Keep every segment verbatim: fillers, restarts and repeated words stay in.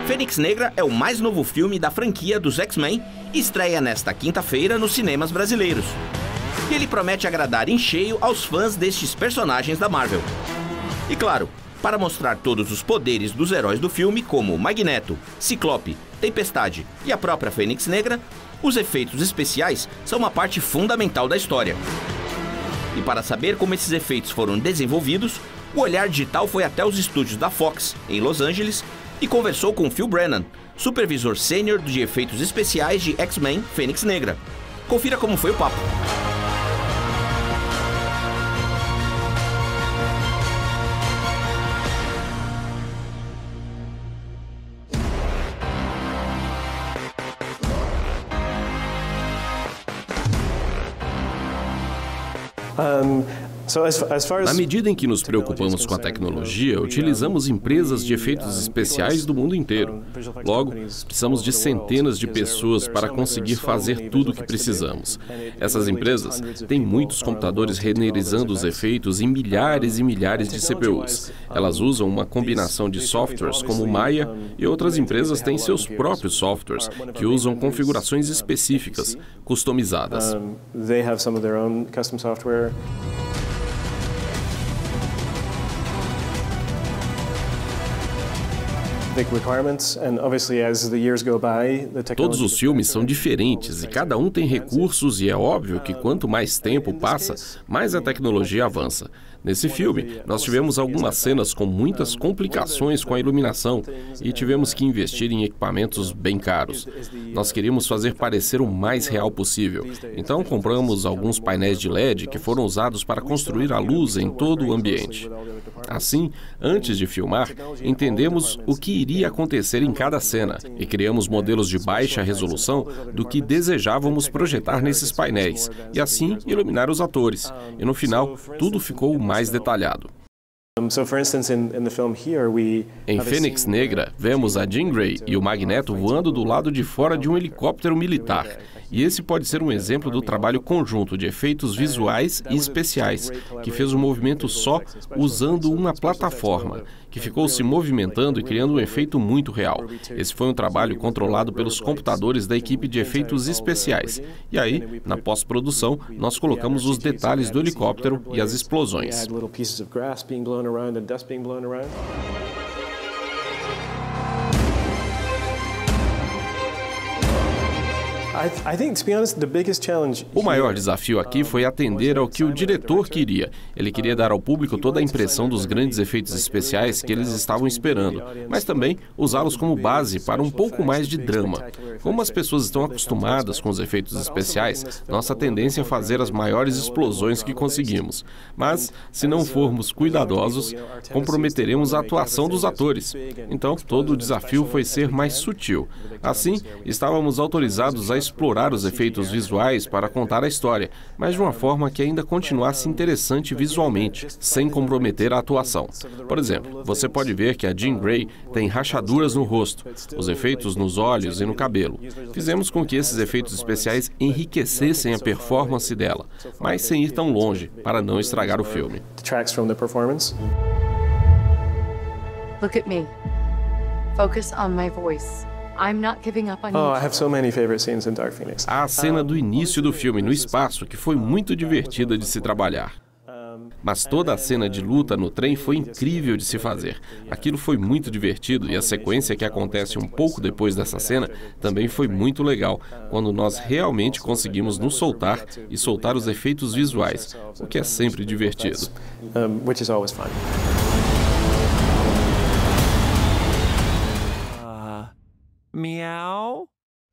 Fênix Negra é o mais novo filme da franquia dos X-Men e estreia nesta quinta-feira nos cinemas brasileiros. E ele promete agradar em cheio aos fãs destes personagens da Marvel. E claro, para mostrar todos os poderes dos heróis do filme, como Magneto, Ciclope, Tempestade e a própria Fênix Negra, os efeitos especiais são uma parte fundamental da história. E para saber como esses efeitos foram desenvolvidos, o Olhar Digital foi até os estúdios da Fox, em Los Angeles, e conversou com Phil Brennan, supervisor sênior de efeitos especiais de X-Men Fênix Negra. Confira como foi o papo. Um... Na medida em que nos preocupamos com a tecnologia, utilizamos empresas de efeitos especiais do mundo inteiro. Logo, precisamos de centenas de pessoas para conseguir fazer tudo o que precisamos. Essas empresas têm muitos computadores renderizando os efeitos em milhares e milhares de C P Us. Elas usam uma combinação de softwares como Maya e outras empresas têm seus próprios softwares que usam configurações específicas, customizadas. Todos os filmes são diferentes e cada um tem recursos e é óbvio que quanto mais tempo passa, mais a tecnologia avança. Nesse filme, nós tivemos algumas cenas com muitas complicações com a iluminação e tivemos que investir em equipamentos bem caros. Nós queríamos fazer parecer o mais real possível, então compramos alguns painéis de L E D que foram usados para construir a luz em todo o ambiente. Assim, antes de filmar, entendemos o que iria acontecer em cada cena e criamos modelos de baixa resolução do que desejávamos projetar nesses painéis e assim iluminar os atores. E no final, tudo ficou mais detalhado. Em Fênix Negra, vemos a Jean Grey e o Magneto voando do lado de fora de um helicóptero militar. E esse pode ser um exemplo do trabalho conjunto de efeitos visuais e especiais, que fez um movimento só usando uma plataforma, que ficou se movimentando e criando um efeito muito real. Esse foi um trabalho controlado pelos computadores da equipe de efeitos especiais. E aí, na pós-produção, nós colocamos os detalhes do helicóptero e as explosões. O maior desafio aqui foi atender ao que o diretor queria. Ele queria dar ao público toda a impressão dos grandes efeitos especiais que eles estavam esperando, mas também usá-los como base para um pouco mais de drama. Como as pessoas estão acostumadas com os efeitos especiais, nossa tendência é fazer as maiores explosões que conseguimos. Mas, se não formos cuidadosos, comprometeremos a atuação dos atores. Então, todo o desafio foi ser mais sutil. Assim, estávamos autorizados a explorar os efeitos visuais para contar a história, mas de uma forma que ainda continuasse interessante visualmente, sem comprometer a atuação. Por exemplo, você pode ver que a Jean Grey tem rachaduras no rosto, os efeitos nos olhos e no cabelo. Fizemos com que esses efeitos especiais enriquecessem a performance dela, mas sem ir tão longe, para não estragar o filme. Look at me. Focus on my voice. I'm not giving up on you. Oh, I have so many favorite scenes in Dark Phoenix. Há a cena do início do filme, no espaço, que foi muito divertida de se trabalhar. Mas toda a cena de luta no trem foi incrível de se fazer. Aquilo foi muito divertido e a sequência que acontece um pouco depois dessa cena também foi muito legal, quando nós realmente conseguimos nos soltar e soltar os efeitos visuais, o que é sempre divertido. Um, which is always fun. Meow?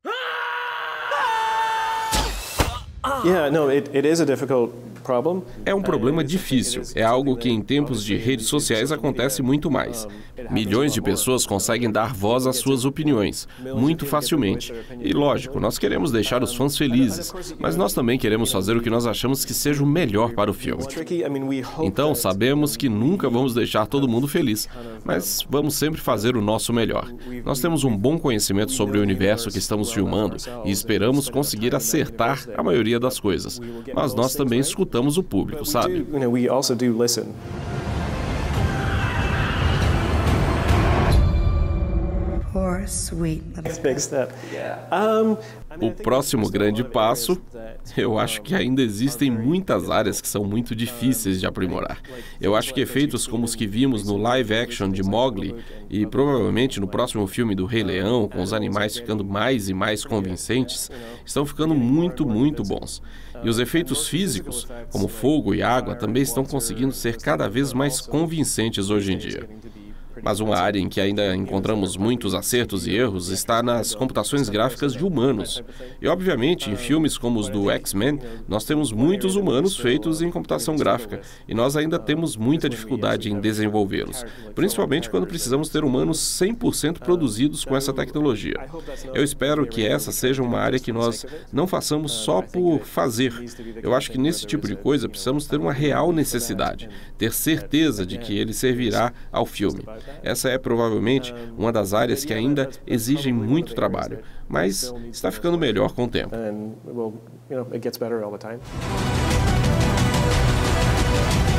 Yeah, no, it, it is a difficult problem. É um problema difícil. É algo que em tempos de redes sociais acontece muito mais. Milhões de pessoas conseguem dar voz às suas opiniões, muito facilmente. E lógico, nós queremos deixar os fãs felizes, mas nós também queremos fazer o que nós achamos que seja o melhor para o filme. Então, sabemos que nunca vamos deixar todo mundo feliz, mas vamos sempre fazer o nosso melhor. Nós temos um bom conhecimento sobre o universo que estamos filmando e esperamos conseguir acertar a maioria das coisas. Mas nós também escutamos o público, sabe? Poor You're a sweet little Big step. Um, O próximo grande passo, eu acho que ainda existem muitas áreas que são muito difíceis de aprimorar. Eu acho que efeitos como os que vimos no live action de Mowgli e provavelmente no próximo filme do Rei Leão, com os animais ficando mais e mais convincentes, estão ficando muito, muito bons. E os efeitos físicos, como fogo e água, também estão conseguindo ser cada vez mais convincentes hoje em dia. Mas uma área em que ainda encontramos muitos acertos e erros está nas computações gráficas de humanos. E, obviamente, em filmes como os do X-Men, nós temos muitos humanos feitos em computação gráfica e nós ainda temos muita dificuldade em desenvolvê-los, principalmente quando precisamos ter humanos cem por cento produzidos com essa tecnologia. Eu espero que essa seja uma área que nós não façamos só por fazer. Eu acho que nesse tipo de coisa precisamos ter uma real necessidade, ter certeza de que ele servirá ao filme. Essa é provavelmente uma das áreas que ainda exigem muito trabalho, mas está ficando melhor com o tempo. And well, you know, it gets better all the time.